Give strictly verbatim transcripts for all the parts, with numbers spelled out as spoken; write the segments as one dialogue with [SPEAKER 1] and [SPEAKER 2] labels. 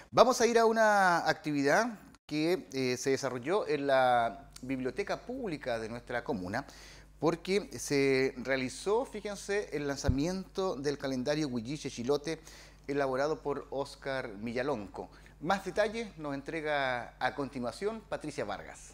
[SPEAKER 1] Vamos a ir a una actividad que eh, se desarrolló en la biblioteca pública de nuestra comuna, porque se realizó, fíjense, el lanzamiento del calendario Huilliche Chilote elaborado por Óscar Millalonco. Más detalles nos entrega a continuación Patricia Vargas.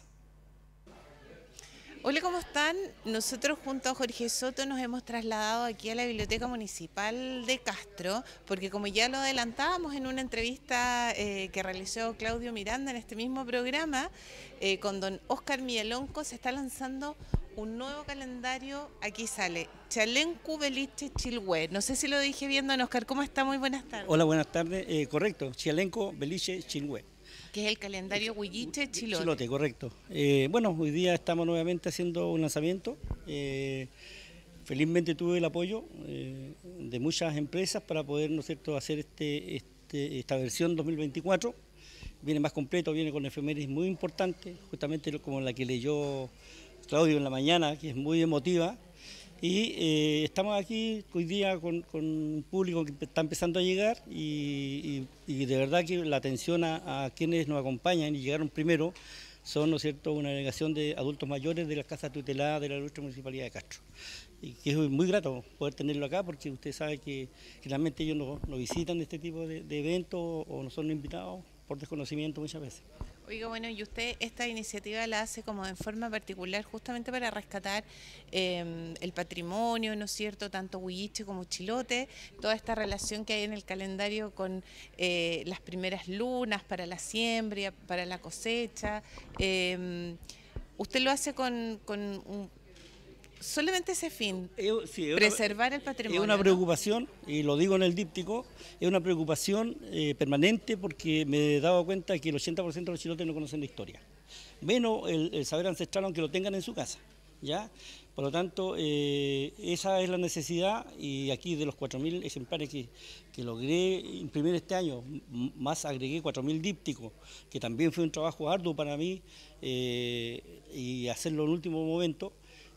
[SPEAKER 2] Hola, ¿cómo están? Nosotros junto a Jorge Soto nos hemos trasladado aquí a la Biblioteca Municipal de Castro, porque como ya lo adelantábamos en una entrevista eh, que realizó Claudio Miranda en este mismo programa, eh, con don Óscar Millalonco se está lanzando un nuevo calendario. Aquí sale Chalencu Beliche Chilhue. No sé si lo dije bien, don Óscar. ¿Cómo está? Muy buenas tardes.
[SPEAKER 3] Hola, buenas tardes. Eh, correcto, Chalencu Beliche Chilhue.
[SPEAKER 2] Que es el calendario Huilliche Chilote.
[SPEAKER 3] Chilote, correcto. Eh, bueno, hoy día estamos nuevamente haciendo un lanzamiento. Eh, felizmente tuve el apoyo eh, de muchas empresas para poder, ¿no es cierto?, hacer este, este, esta versión dos mil veinticuatro. Viene más completo, viene con efemérides muy importantes, justamente como la que leyó Claudio en la mañana, que es muy emotiva. Y eh, estamos aquí hoy día con, con un público que está empezando a llegar y, y, y de verdad que la atención a, a quienes nos acompañan y llegaron primero son, ¿no es cierto?, una delegación de adultos mayores de las casas tuteladas de la ilustre Municipalidad de Castro. Y que es muy grato poder tenerlo acá porque usted sabe que generalmente ellos no, no visitan este tipo de, de eventos o no son invitados por desconocimiento muchas veces.
[SPEAKER 2] Oiga, bueno, y usted esta iniciativa la hace como en forma particular justamente para rescatar eh, el patrimonio, ¿no es cierto?, tanto Huilliche como Chilote, toda esta relación que hay en el calendario con eh, las primeras lunas para la siembra, para la cosecha. Eh, usted lo hace con, con un, solamente ese fin,
[SPEAKER 3] Eh, sí, es
[SPEAKER 2] preservar
[SPEAKER 3] una,
[SPEAKER 2] el patrimonio.
[SPEAKER 3] Es una
[SPEAKER 2] ¿no?
[SPEAKER 3] preocupación, y lo digo en el díptico, es una preocupación eh, permanente porque me he dado cuenta que el ochenta por ciento de los chilotes no conocen la historia. Menos el, el saber ancestral, aunque lo tengan en su casa, ¿ya? Por lo tanto, eh, esa es la necesidad, y aquí de los cuatro mil ejemplares que, que logré imprimir este año, más agregué cuatro mil dípticos, que también fue un trabajo arduo para mí, eh, y hacerlo en último momento.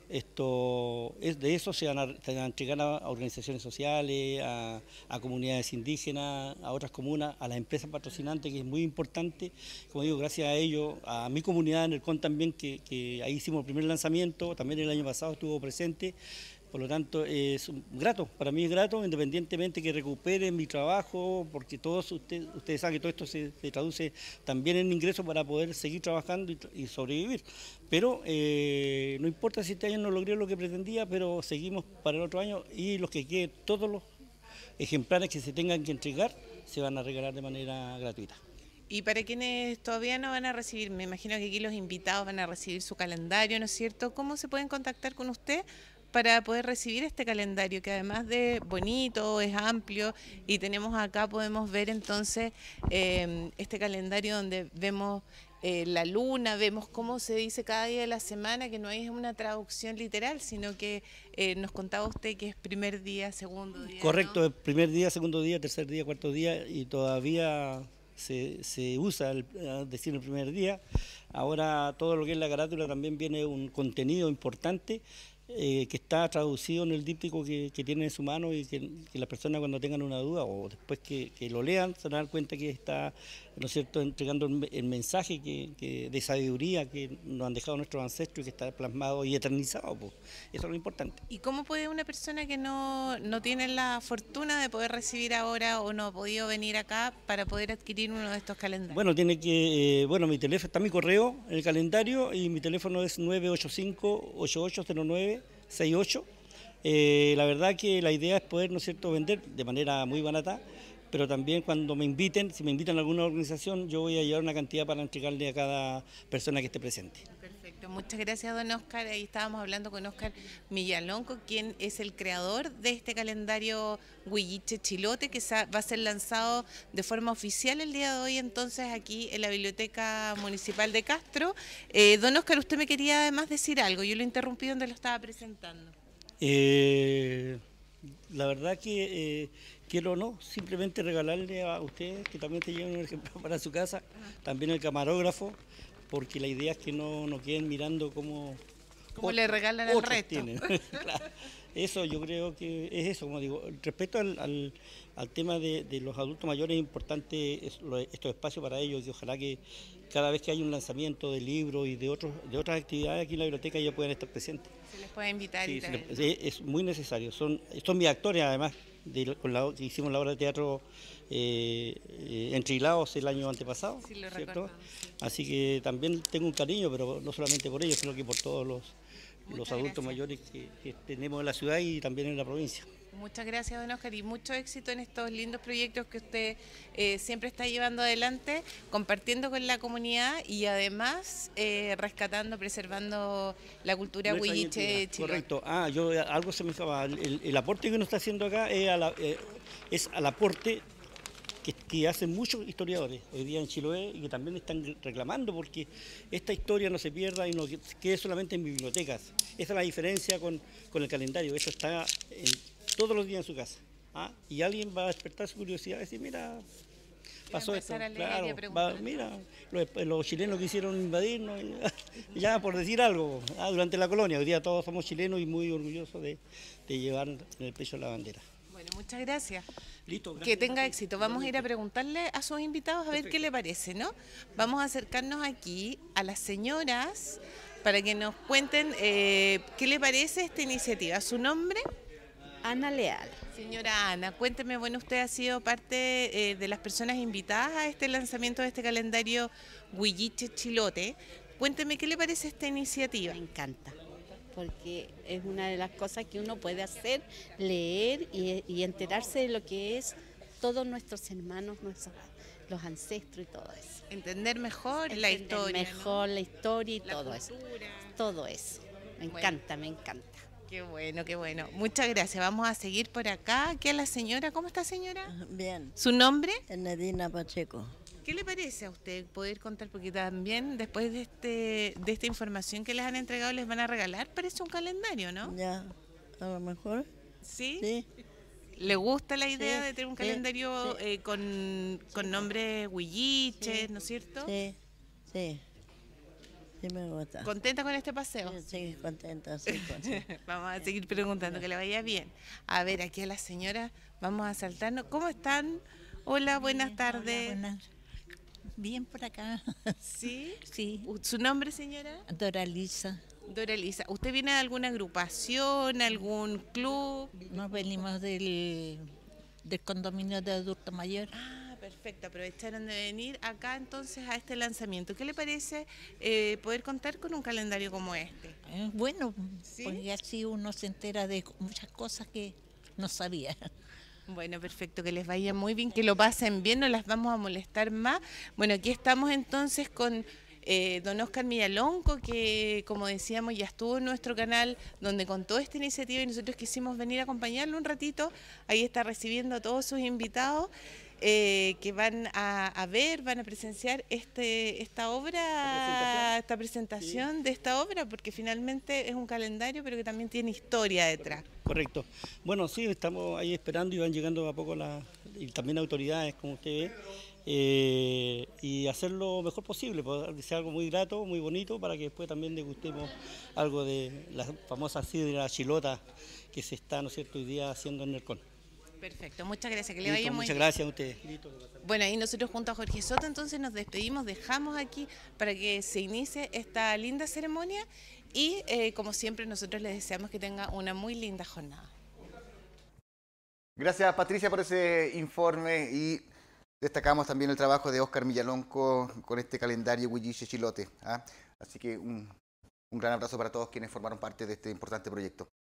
[SPEAKER 3] Esto, es de eso se van a, se van a entregar a organizaciones sociales, a, a comunidades indígenas, a otras comunas, a las empresas patrocinantes, que es muy importante. Como digo, gracias a ellos, a mi comunidad en el C O N también, que, que ahí hicimos el primer lanzamiento, también el año pasado estuvo presente. Por lo tanto, es grato, para mí es grato, independientemente que recupere mi trabajo, porque todos usted, ustedes saben que todo esto se, se traduce también en ingresos para poder seguir trabajando y, y sobrevivir. Pero eh, no importa si este año no logré lo que pretendía, pero seguimos para el otro año, y los que queden, todos los ejemplares que se tengan que entregar se van a regalar de manera gratuita.
[SPEAKER 2] Y para quienes todavía no van a recibir, me imagino que aquí los invitados van a recibir su calendario, ¿no es cierto? ¿Cómo se pueden contactar con usted para poder recibir este calendario, que además de bonito, es amplio, y tenemos acá, podemos ver entonces eh, este calendario donde vemos eh, la luna, vemos cómo se dice cada día de la semana, que no es una traducción literal, sino que eh, nos contaba usted que es primer día, segundo día,
[SPEAKER 3] correcto,
[SPEAKER 2] ¿no?
[SPEAKER 3] es primer día, segundo día, tercer día, cuarto día, y todavía se, se usa el, decir el primer día. Ahora todo lo que es la carátula también viene un contenido importante, Eh, que está traducido en el díptico que, que tiene en su mano, y que, que las personas cuando tengan una duda o después que, que lo lean se van a dar cuenta que está, ¿no es cierto?, entregando el, el mensaje que, que de sabiduría que nos han dejado nuestros ancestros y que está plasmado y eternizado, pues. Eso es lo importante.
[SPEAKER 2] ¿Y cómo puede una persona que no, no tiene la fortuna de poder recibir ahora o no ha podido venir acá para poder adquirir uno de estos calendarios?
[SPEAKER 3] Bueno, tiene que, eh, bueno, mi teléfono, está mi correo en el calendario, y mi teléfono es nueve ocho cinco, ocho ocho cero nueve seis ocho. Eh, la verdad que la idea es poder, ¿no es cierto?, vender de manera muy barata, pero también cuando me inviten, si me invitan a alguna organización, yo voy a llevar una cantidad para entregarle a cada persona que esté presente.
[SPEAKER 2] Perfecto, muchas gracias, don Óscar. Ahí estábamos hablando con Óscar Millalonco, quien es el creador de este calendario Huilliche Chilote, que va a ser lanzado de forma oficial el día de hoy, entonces, aquí en la Biblioteca Municipal de Castro. Eh, don Óscar, usted me quería además decir algo, yo lo interrumpí donde lo estaba presentando.
[SPEAKER 3] Eh, la verdad que eh, quiero no simplemente regalarle a ustedes que también te lleven un ejemplar para su casa, también el camarógrafo, porque la idea es que no, no queden mirando cómo,
[SPEAKER 2] Como le regalan al
[SPEAKER 3] otros
[SPEAKER 2] resto.
[SPEAKER 3] tienen. Claro. Eso yo creo que es eso, como digo. Respecto al, al, al tema de, de los adultos mayores, es importante es, lo, estos espacios para ellos y ojalá que cada vez que hay un lanzamiento de libros y de otros de otras actividades aquí en la biblioteca ellos puedan estar presentes.
[SPEAKER 2] Se les puede invitar
[SPEAKER 3] Sí,
[SPEAKER 2] y
[SPEAKER 3] se
[SPEAKER 2] traer,
[SPEAKER 3] le- es, es muy necesario. Son, son mis actores además, de, con la, que hicimos la obra de teatro eh, eh, Entre Hilados el año antepasado,
[SPEAKER 2] Sí, lo
[SPEAKER 3] ¿cierto?
[SPEAKER 2] recuerdo, sí.
[SPEAKER 3] Así que también tengo un cariño, pero no solamente por ellos, sino que por todos los, los
[SPEAKER 2] Muchas
[SPEAKER 3] adultos
[SPEAKER 2] gracias.
[SPEAKER 3] mayores que, que tenemos en la ciudad y también en la provincia.
[SPEAKER 2] Muchas gracias, don Oscar, y mucho éxito en estos lindos proyectos que usted eh, siempre está llevando adelante, compartiendo con la comunidad y además eh, rescatando, preservando la cultura
[SPEAKER 3] Nuestra
[SPEAKER 2] huilliche
[SPEAKER 3] identidad,
[SPEAKER 2] chilena.
[SPEAKER 3] correcto. Ah, yo algo se me escapa. El, el aporte que uno está haciendo acá es, a la- eh, es al aporte que, que hacen muchos historiadores hoy día en Chiloé y que también están reclamando porque esta historia no se pierda y no quede solamente en bibliotecas. Esa es la diferencia con, con el calendario. Eso está en- todos los días en su casa. ¿Ah? Y alguien va a despertar su curiosidad y decir, mira, pasó esto.
[SPEAKER 2] empezar a leer y a
[SPEAKER 3] Claro,
[SPEAKER 2] preguntar.
[SPEAKER 3] va, mira, los, los chilenos quisieron invadirnos, y- ya por decir algo, ah, durante la colonia. Hoy día todos somos chilenos y muy orgullosos de, de llevar en el pecho la bandera.
[SPEAKER 2] Bueno, muchas gracias.
[SPEAKER 3] Listo,
[SPEAKER 2] Que
[SPEAKER 3] gracias.
[SPEAKER 2] tenga éxito. Vamos a ir a preguntarle a sus invitados a ver qué le parece, ¿no? Vamos a acercarnos aquí a las señoras para que nos cuenten eh, qué le parece esta iniciativa. ¿Su nombre?
[SPEAKER 4] Ana Leal.
[SPEAKER 2] Señora Ana, cuénteme, bueno, usted ha sido parte eh, de las personas invitadas a este lanzamiento de este calendario Huilliche Chilote. Cuénteme, ¿qué le parece esta iniciativa?
[SPEAKER 4] Me encanta, porque es una de las cosas que uno puede hacer, leer y, y enterarse de lo que es todos nuestros hermanos, nuestros, los ancestros y todo eso.
[SPEAKER 2] Entender mejor la
[SPEAKER 4] Entender
[SPEAKER 2] historia, ¿no?
[SPEAKER 4] Mejor la historia y
[SPEAKER 2] La
[SPEAKER 4] todo eso.
[SPEAKER 2] cultura.
[SPEAKER 4] Todo eso. Me
[SPEAKER 2] Bueno.
[SPEAKER 4] encanta, me encanta.
[SPEAKER 2] Qué bueno, qué bueno. Muchas gracias. Vamos a seguir por acá. Aquí a la señora. ¿Cómo está, señora?
[SPEAKER 5] Bien,
[SPEAKER 2] ¿Su nombre?
[SPEAKER 5] Nadina Pacheco.
[SPEAKER 2] ¿Qué le parece a usted poder contar? Porque también después de este de esta información que les han entregado les van a regalar, parece un calendario, ¿no?
[SPEAKER 5] Ya, a lo mejor,
[SPEAKER 2] ¿Sí?
[SPEAKER 5] sí.
[SPEAKER 2] ¿Le gusta la idea
[SPEAKER 5] Sí,
[SPEAKER 2] de tener un
[SPEAKER 5] sí,
[SPEAKER 2] calendario
[SPEAKER 5] sí.
[SPEAKER 2] eh, con, con nombres huilliches,
[SPEAKER 5] Sí,
[SPEAKER 2] ¿no es cierto?
[SPEAKER 5] Sí, sí, sí me gusta.
[SPEAKER 2] ¿Contenta con este paseo?
[SPEAKER 5] Sí, sí, contenta, sí, contenta.
[SPEAKER 2] Vamos a seguir preguntando, que le vaya bien. A ver, aquí a la señora vamos a saltarnos. ¿Cómo están? Hola, buenas
[SPEAKER 6] Bien,
[SPEAKER 2] tardes.
[SPEAKER 6] hola, buenas. Bien por acá.
[SPEAKER 2] ¿Sí?
[SPEAKER 6] Sí,
[SPEAKER 2] ¿Su nombre, señora?
[SPEAKER 6] Dora Lisa.
[SPEAKER 2] Dora Elisa. ¿Usted viene de alguna agrupación, algún club?
[SPEAKER 6] Nos venimos del, del condominio de adulto mayor.
[SPEAKER 2] Ah, perfecto. Aprovecharon de venir acá entonces a este lanzamiento. ¿Qué le parece eh, poder contar con un calendario como este?
[SPEAKER 6] Eh, bueno,
[SPEAKER 2] ¿Sí?
[SPEAKER 6] porque así uno se entera de muchas cosas que no sabía.
[SPEAKER 2] Bueno, perfecto, que les vaya muy bien, que lo pasen bien, no las vamos a molestar más. Bueno, aquí estamos entonces con eh, don Oscar Millalonco, que como decíamos ya estuvo en nuestro canal donde contó esta iniciativa y nosotros quisimos venir a acompañarlo un ratito. Ahí está recibiendo a todos sus invitados eh, que van a, a ver, van a presenciar este esta obra, esta presentación de esta obra, porque finalmente es un calendario, pero que también tiene historia detrás.
[SPEAKER 3] Correcto. Bueno, sí, estamos ahí esperando y van llegando a poco las y también autoridades, como usted ve, eh, y hacer lo mejor posible, poder que sea algo muy grato, muy bonito, para que después también degustemos algo de la famosa sidra chilota que se está, ¿no es cierto?, hoy día haciendo en Nercón.
[SPEAKER 2] Perfecto, muchas gracias, que le
[SPEAKER 3] Listo,
[SPEAKER 2] vaya muy
[SPEAKER 3] muchas
[SPEAKER 2] bien.
[SPEAKER 3] gracias a ustedes. Listo.
[SPEAKER 2] Bueno, y nosotros junto a Jorge Soto entonces nos despedimos, dejamos aquí para que se inicie esta linda ceremonia y eh, como siempre nosotros les deseamos que tenga una muy linda jornada.
[SPEAKER 1] Gracias, Patricia, por ese informe y destacamos también el trabajo de Oscar Millalonco con este calendario Huilliche Chilote. ¿ah? Así que un, un gran abrazo para todos quienes formaron parte de este importante proyecto.